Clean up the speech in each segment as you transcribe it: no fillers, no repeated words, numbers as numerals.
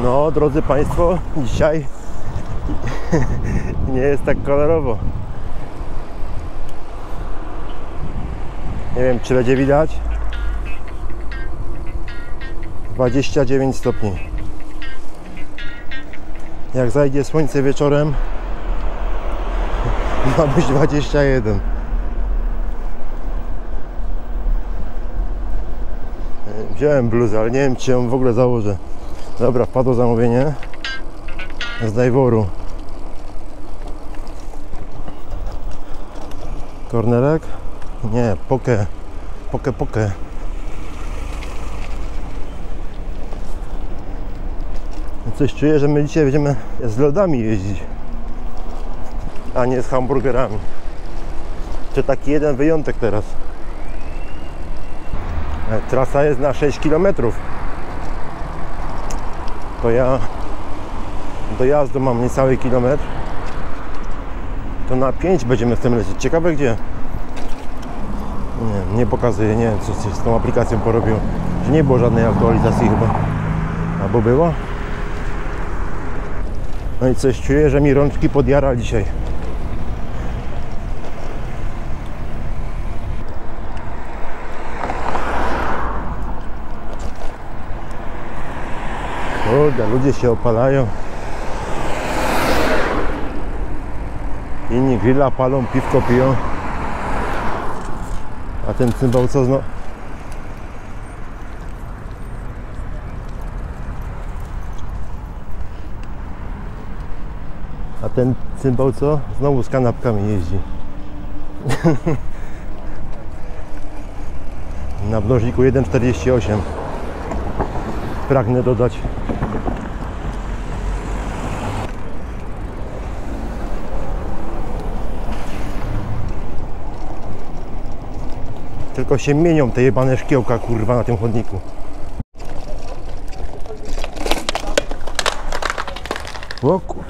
No, drodzy Państwo, dzisiaj nie jest tak kolorowo. Nie wiem, czy będzie widać. 29 stopni. Jak zajdzie słońce wieczorem, ma być 21. Wziąłem bluzę, ale nie wiem, czy ją w ogóle założę. Dobra, wpadło zamówienie z Dajworu. Kornerek? Nie, poke. Coś czuję, że my dzisiaj będziemy z lodami jeździć, a nie z hamburgerami. To taki jeden wyjątek teraz. Trasa jest na 6 km. To ja dojazdu mam niecały kilometr. To na 5 będziemy w tym lecieć. Ciekawe gdzie? Nie pokazuję, nie wiem co się z tą aplikacją porobiło. Że nie było żadnej aktualizacji chyba. Albo było? No i coś czuję, że mi rączki podjara dzisiaj. Kurde, ludzie się opalają. Inni grilla palą, piwko piją. A ten cymbał co znowu? A ten cymbał co? Znowu z kanapkami jeździ. Na mnożniku 1,48. Pragnę dodać. Tylko się mienią te jebane szkiełka, kurwa, na tym chodniku. O kurwa.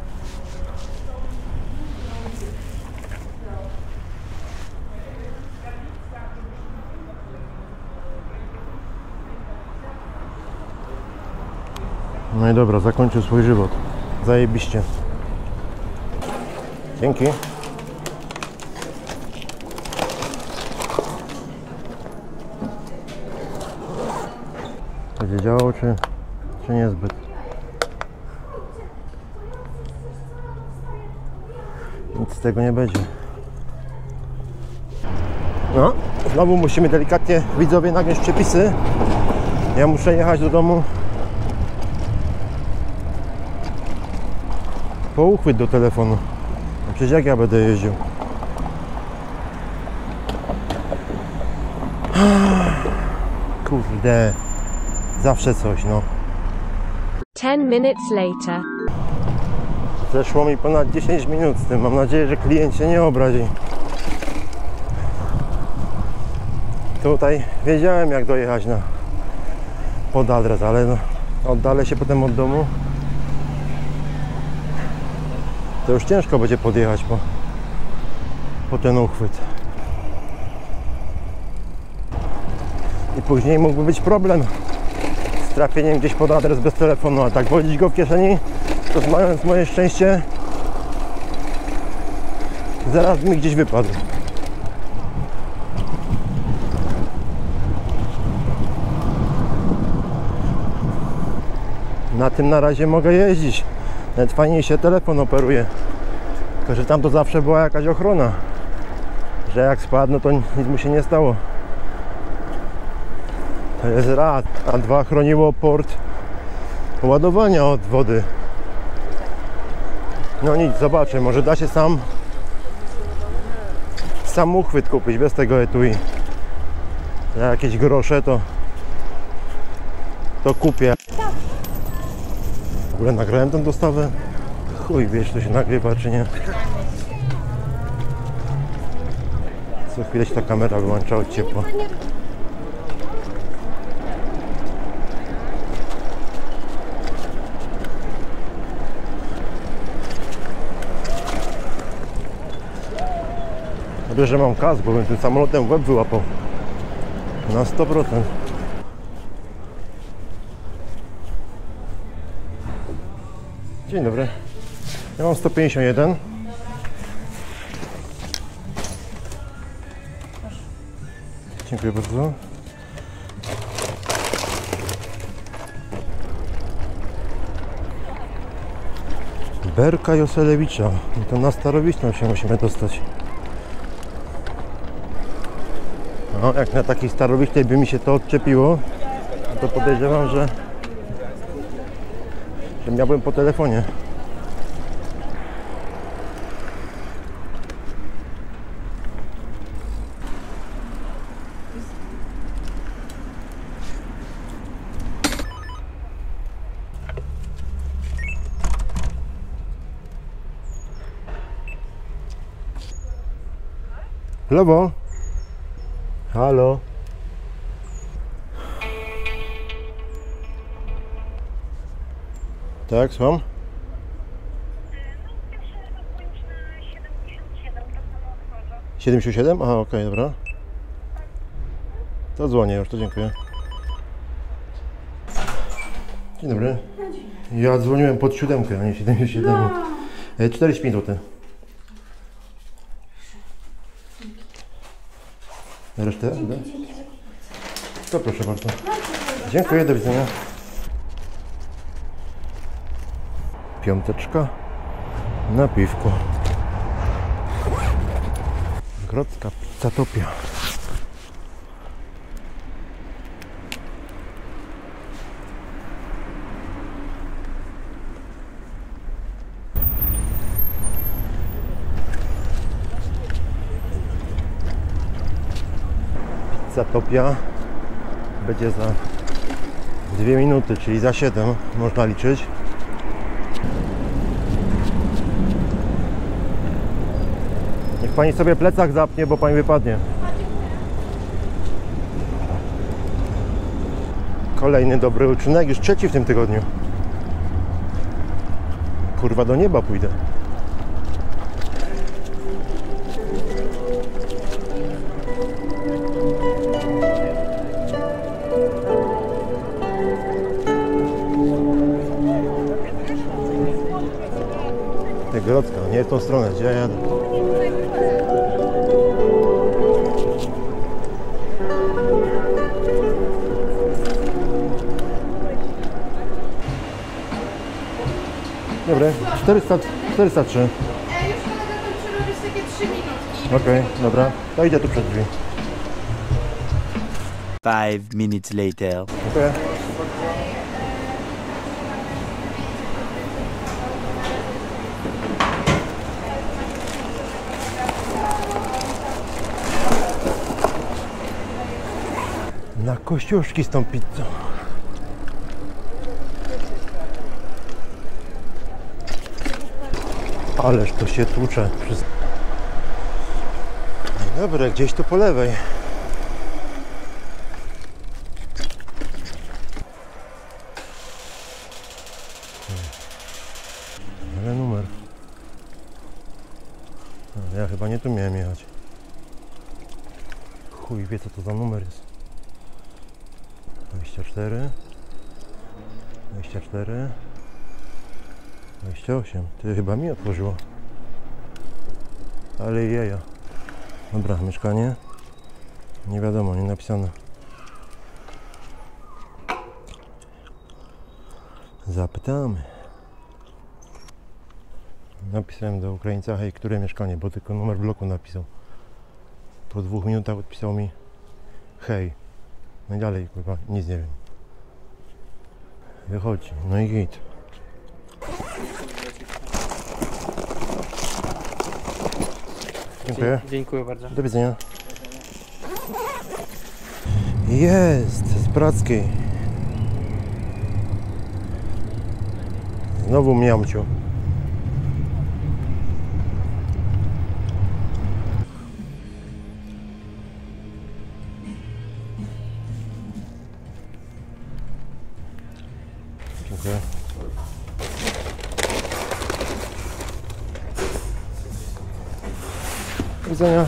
No i dobra, zakończył swój żywot. Zajebiście. Dzięki. Będzie działało, czy niezbyt? Nic z tego nie będzie. No, znowu musimy delikatnie, widzowie, nagiąć przepisy. Ja muszę jechać do domu po uchwyt do telefonu. No przecież jak ja będę jeździł? Kurde. Zawsze coś, no. 10 minutes later. Zeszło mi ponad 10 minut z tym. Mam nadzieję, że klient się nie obrazi. Tutaj wiedziałem, jak dojechać pod adres, ale no, oddalę się potem od domu. To już ciężko będzie podjechać po ten uchwyt. I później mógłby być problem z trafieniem gdzieś pod adres bez telefonu, a tak wodzić go w kieszeni, to mając moje szczęście, zaraz mi gdzieś wypadł. Na tym na razie mogę jeździć. Nawet fajniej się telefon operuje. Tylko że tam to zawsze była jakaś ochrona, że jak spadł, no to nic mu się nie stało. To jest raz, a dwa, chroniło port ładowania od wody. No nic, zobaczę, może da się sam uchwyt kupić bez tego etui. Za jakieś grosze to kupię. W ogóle nagrałem tę dostawę. Chuj, wiesz, to się nagrywa czy nie. Co chwilę się ta kamera wyłącza od ciepła. Dobrze, że mam kask, bo bym tym samolotem w łeb wyłapał. Na 100%. Dzień dobry. Ja mam 151. Dziękuję bardzo. Berka Joselewicza. I to na Starowiśną się musimy dostać. No, jak na takiej Starowiśnej by mi się to odczepiło, to podejrzewam, że miałbym po telefonie. Lewo. Halo. Tak, słucham? 77? Aha, okej, dobra. To dzwonię już, to dziękuję. Dzień dobry. Ja dzwoniłem pod 7, a nie 77. 45 zł. Resztę? To proszę bardzo. Dziękuję, do widzenia. Piąteczka na piwko. Grodzka Pizzatopia. Pizzatopia będzie za 2 minuty, czyli za 7 można liczyć. Niech pani sobie plecak zapnie, bo pani wypadnie. Kolejny dobry uczynek, już 3 w tym tygodniu. Kurwa, do nieba pójdę. Grodzka, nie w tą stronę, gdzie ja jadę. Dobre, 403. Już kolega kończy robić takie 3 minutki. Okej, dobra. To idę tu przed drzwi. 5 minutes later. Dziękuję. Na kościuszki z tą pizzą. Ależ to się tłucze. Dobra, gdzieś tu po lewej. Ale numer. Ja chyba nie tu miałem jechać. Chuj wie, co to za numer jest. 24 24 28. Ty chyba mi otworzyło. Ale jeja. Dobra, mieszkanie. Nie wiadomo, nie napisane. Zapytamy. Napisałem do Ukraińca, hej, które mieszkanie, bo tylko numer bloku napisał. Po 2 minutach odpisał mi hej. No i dalej, kurwa, nic nie wiem. Wychodzi, no i git. Dziękuję. Dziękuję bardzo. Do widzenia. Jest, z Prackiej. Znowu miamciu. Dziękuję. Do widzenia.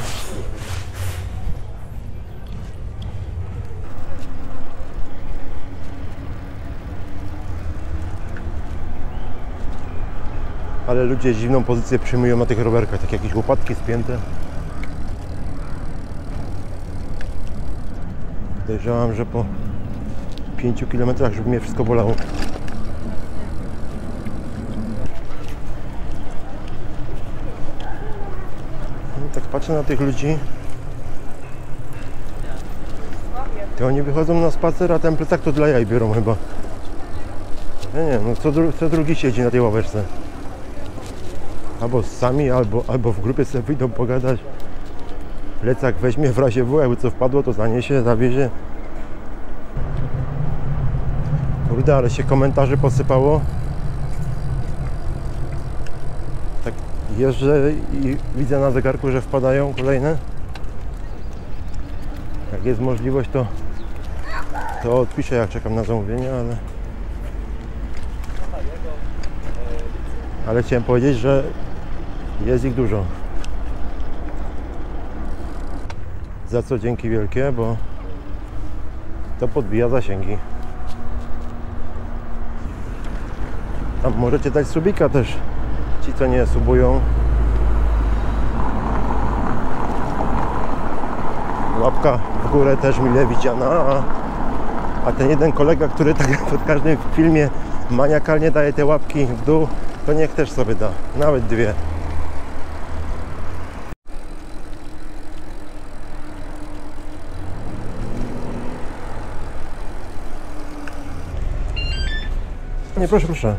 Ale ludzie dziwną pozycję przyjmują na tych rowerkach, tak jakieś łopatki spięte. Podejrzewam, że po 5 kilometrach, żeby mnie wszystko bolało. No, tak patrzę na tych ludzi. To oni wychodzą na spacer, a ten plecak to dla jaj biorą chyba. Nie, no co drugi siedzi na tej ławeczce. Albo sami, albo w grupie sobie wyjdą pogadać. Plecak weźmie w razie W, jakby co wpadło, to zaniesie, zawiezie. Kurde, ale się komentarzy posypało. Tak jeżdżę i widzę na zegarku, że wpadają kolejne. Jak jest możliwość, to odpiszę, jak czekam na zamówienie, ale chciałem powiedzieć, że jest ich dużo. Za co dzięki wielkie, bo to podbija zasięgi. Tam możecie dać subika też, ci co nie subują. Łapka w górę też mile widziana, a ten jeden kolega, który tak pod każdym filmie maniakalnie daje te łapki w dół, to niech też sobie da, nawet 2. Nie, proszę, proszę.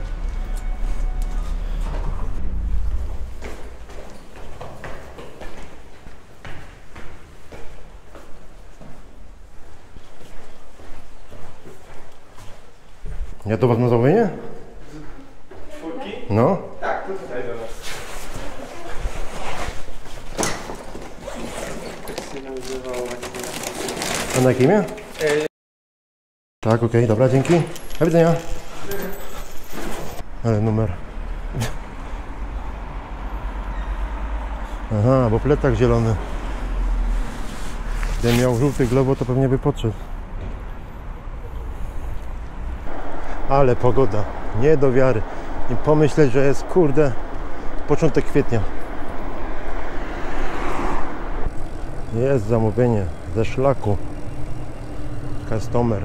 Ja do was na zamówienie? Czwórki? No. Tak, to tutaj do nas. Jak się nazywało? A na jakie imię? Tak, okej, dobra, dzięki. Do widzenia. Ale numer. Aha, bo plecak zielony. Gdybym miał żółty globo, to pewnie by podszedł. Ale pogoda, nie do wiary. I pomyśleć, że jest, kurde, początek kwietnia. Jest zamówienie ze szlaku. Customer.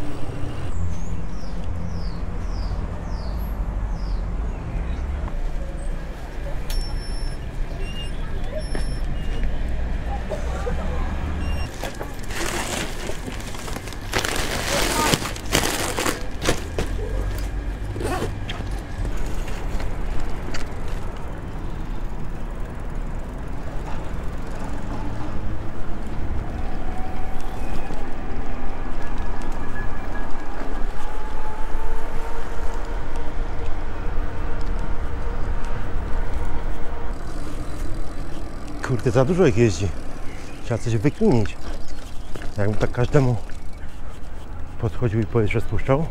Kurde, za dużo ich jeździ. Trzeba coś wykminić. Jakbym tak każdemu podchodził i powietrze spuszczał.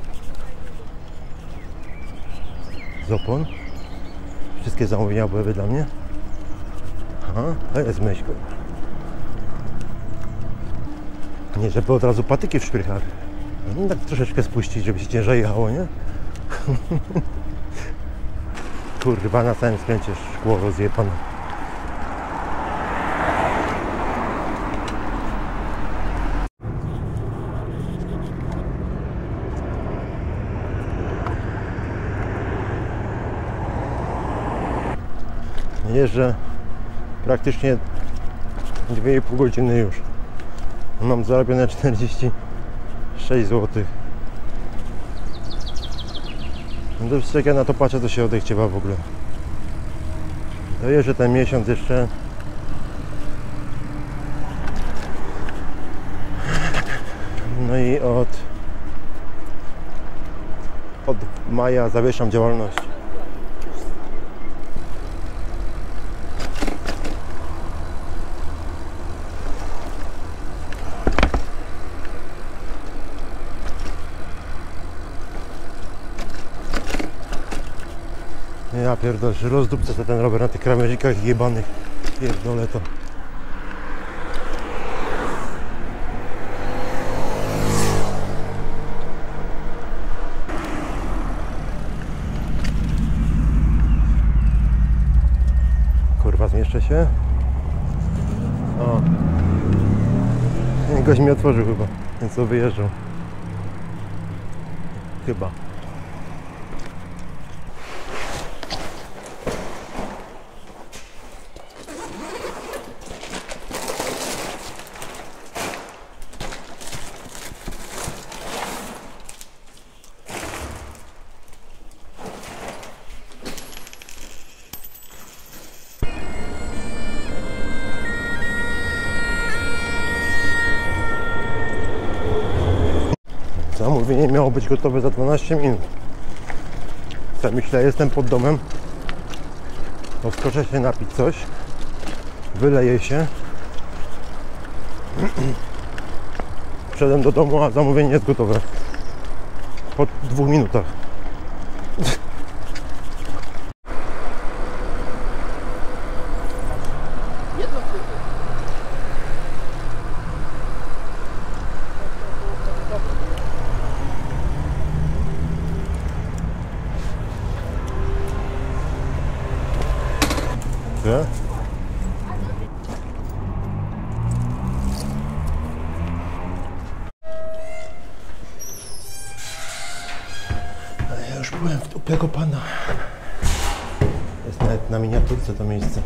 Z opon. Wszystkie zamówienia byłyby dla mnie. Aha, to jest myśl. Nie, żeby od razu patyki w szprychach. No, tak troszeczkę spuścić, żeby się ciężej jechało, nie? Kurwa, na całym skręcie szkło rozjebane. Jeżdżę praktycznie 2,5 godziny już. Mam zarobione 46 zł. No to jak ja na to patrzę, to się odechciewa w ogóle. Dojeżdżę ten miesiąc jeszcze. No i od maja zawieszam działalność. Ja pierdolę, że rozdupcę sobie ten rower na tych krawężnikach jebanych. Pierdolę to. Spieszczę się. O. Gość mi otworzył chyba, więc to wyjeżdżał. Chyba. Zamówienie miało być gotowe za 12 minut. Co myślę, jestem pod domem. Odskoczę się napić coś. Wyleję się. Wszedłem do domu, a zamówienie jest gotowe. Po 2 minutach. Nie? Ale ja już byłem w dupego pana. Jest nawet na miniaturce to miejsce.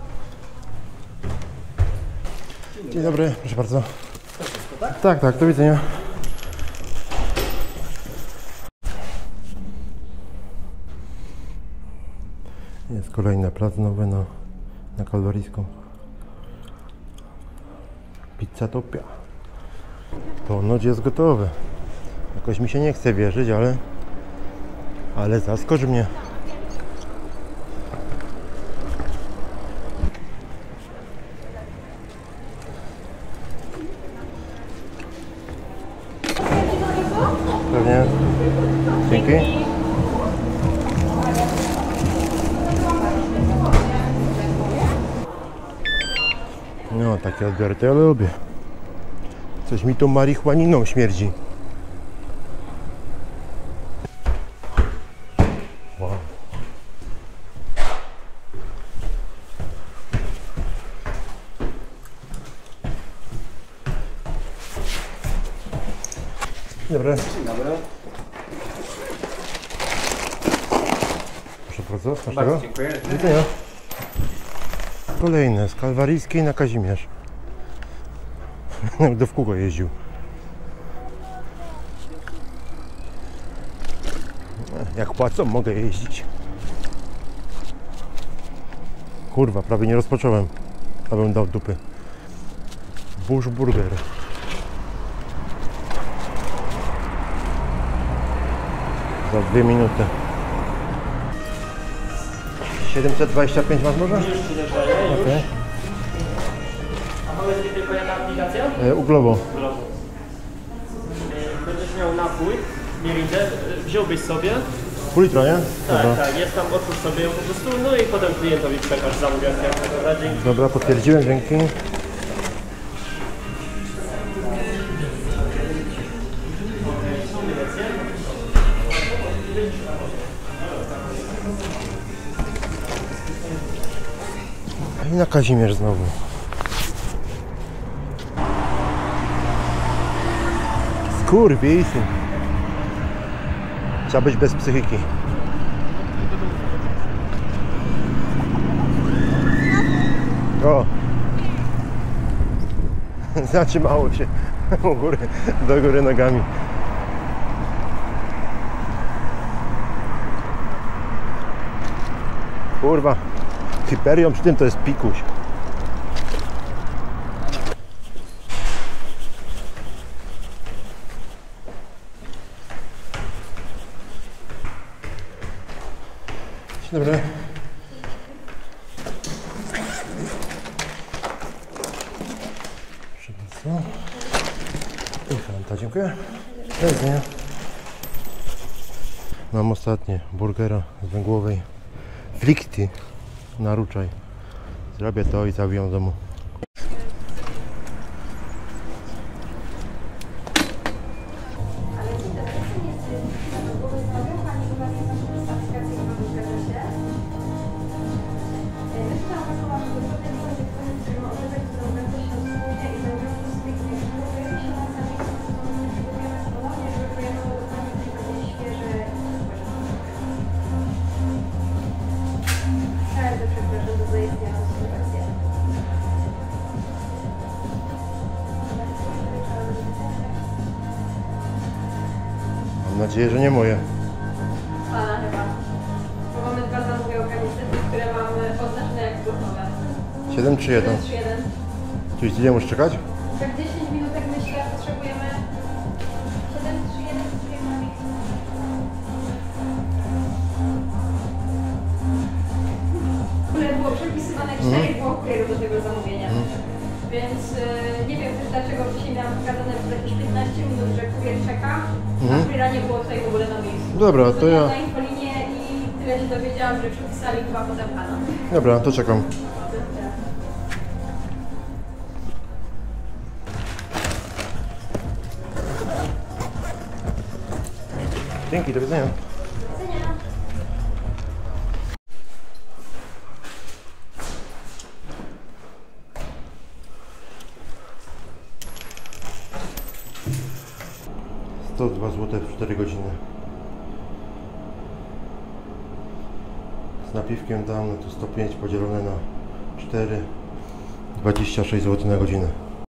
Dzień dobry, proszę bardzo. Tak, tak, do widzenia. Jest kolejny plac nowy na Kalwaryjską. Pizzatopia. Ponoć jest gotowe. Jakoś mi się nie chce wierzyć, ale zaskocz mnie. Pewnie. Dzięki. No, takie odbiory to ja lubię. Coś mi tą marihuaniną śmierdzi. Wow. Dobry. Dzień dobry. Proszę bardzo, Bardzo smacznego. dziękuję. Do widzenia. Kolejne, z Kalwaryjskiej na Kazimierz. Do w kółko jeździł. Jak płacą, mogę jeździć. Kurwa, prawie nie rozpocząłem, abym dał dupy. Bush Burger. Za 2 minuty. 725 masz może? Okay. A powiedz mi tylko jaka aplikacja? Uglowo. Będziesz miał napój, nie widzę, wziąłbyś sobie. Pół litra, nie? Dobra. Tak, jest tam, otwórz sobie ją po prostu, no i potem klientowi przekaż zamówienie. Dobra, dzięki. Dobra, potwierdziłem, dzięki. I na Kazimierz znowu. Skurwysyn. Trzeba być bez psychiki. O! Zatrzymało się do góry nogami. Kurwa, Hyperion przy tym to jest pikuś. Dzień dobry. Proszę bardzo. Fanta, dziękuję. Do widzenia. Mam ostatnie burgera z węgłowej frikty na ruczaj. Zrobię to i zawijam w domu. nadzieję, że nie moje. Pana chyba. Bo mamy 2 zamówienia niestety, które mamy oznaczone jak gotowe. 7 czy 1? 3, 1. Czyli ile musisz czekać? Tak 10 minutek myślę, potrzebujemy 7, 3, 1, 3, 1. W ogóle było przepisywane 4 było kurierów do tego zamówienia. Więc nie wiem też dlaczego wcześniej miałam wskazane przez jakieś 15 minut, że kurier czeka, a kuriera nie było tutaj w ogóle na miejscu. Dobra, to ja... Na infolinię i tyle się dowiedziałam, że przepisali chyba potem pana. Dobra, to czekam. Dzięki, do widzenia. To 2 zł w 4 godziny. Z napiwkiem dam, no to 105 podzielone na 4, 26 zł na godzinę.